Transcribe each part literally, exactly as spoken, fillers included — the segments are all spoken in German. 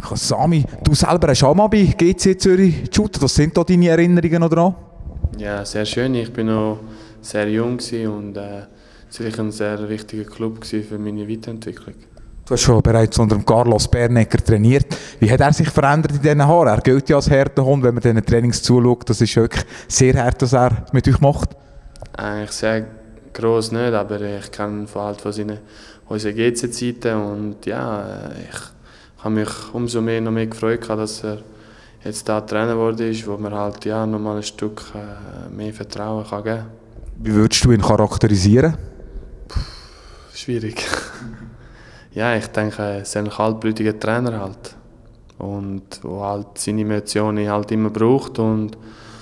Kasami, du selber hast auch mal bei G C Zürich geshootet. Was sind da deine Erinnerungen daran? Ja, sehr schön. Ich war noch sehr jung und äh, sicher ein sehr wichtiger Club für meine Weiterentwicklung. Du hast schon bereits unter dem Carlos Bernecker trainiert. Wie hat er sich verändert in diesen Haaren? Er gilt ja als Härtehund, wenn man diesen Trainings zuschaut. Das ist wirklich sehr hart, was er mit euch macht. Eigentlich sehr gross nicht, aber ich kenne vor allem von seinen unseren G C-Zeiten und ja, ich habe mich umso mehr noch mehr gefreut, dass er jetzt da Trainer geworden ist, wo mir halt ja noch mal ein Stück mehr Vertrauen kann geben kann. Wie würdest du ihn charakterisieren? Puh, schwierig. Ja, ich denke, er ist ein kaltblütiger Trainer halt und der halt seine Emotionen halt immer braucht und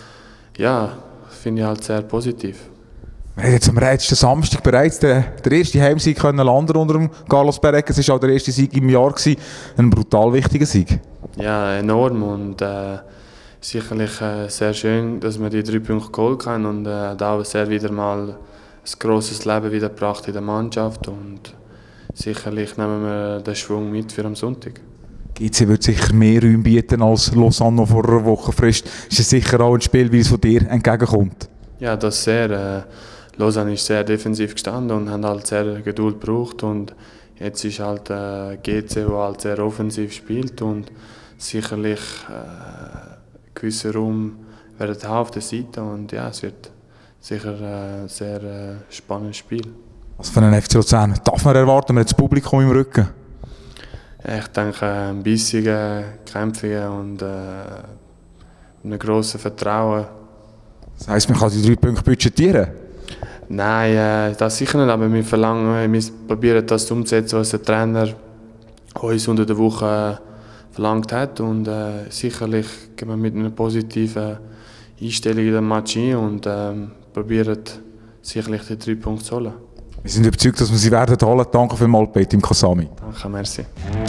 ja, finde ich halt sehr positiv. Wir haben jetzt am letzten Samstag bereits den, den ersten Heimsieg können landen unter dem Carlos Bernecker. Es war auch der erste Sieg im Jahr, gewesen. Ein brutal wichtiger Sieg. Ja, enorm und äh, sicherlich äh, sehr schön, dass wir die drei Punkte geholt haben und äh, da sehr wieder mal ein grosses Leben wieder gebracht in der Mannschaft und sicherlich nehmen wir den Schwung mit für am Sonntag. G C wird sicher mehr Räume bieten als Lausanne vor einer Wochenfrist. Ist es sicher auch ein Spiel, wie es von dir entgegenkommt? Ja, das sehr. Äh, Lausanne ist sehr defensiv gestanden und haben halt sehr Geduld gebraucht und jetzt ist halt äh, G C, der halt sehr offensiv spielt und sicherlich äh, gewisser Raum werden haben auf der Seite und ja, es wird sicher ein äh, sehr äh, spannendes Spiel. Was für einen F C Luzern darf man erwarten, mit dem Publikum im Rücken? Ich denke, ein bissiger, kämpfiger und äh, einem grossen Vertrauen. Das heisst, man kann die drei Punkte budgetieren? Nein, äh, das sicher nicht, aber wir verlangen, wir probieren das umzusetzen, was der Trainer uns unter der Woche äh, verlangt hat und äh, sicherlich gehen wir mit einer positiven Einstellung in den Match ein und äh, probieren sicherlich die drei Punkte zu holen. Wir sind überzeugt, dass wir sie werden holen. Danke vielmals, Peter Kasami. Danke, merci.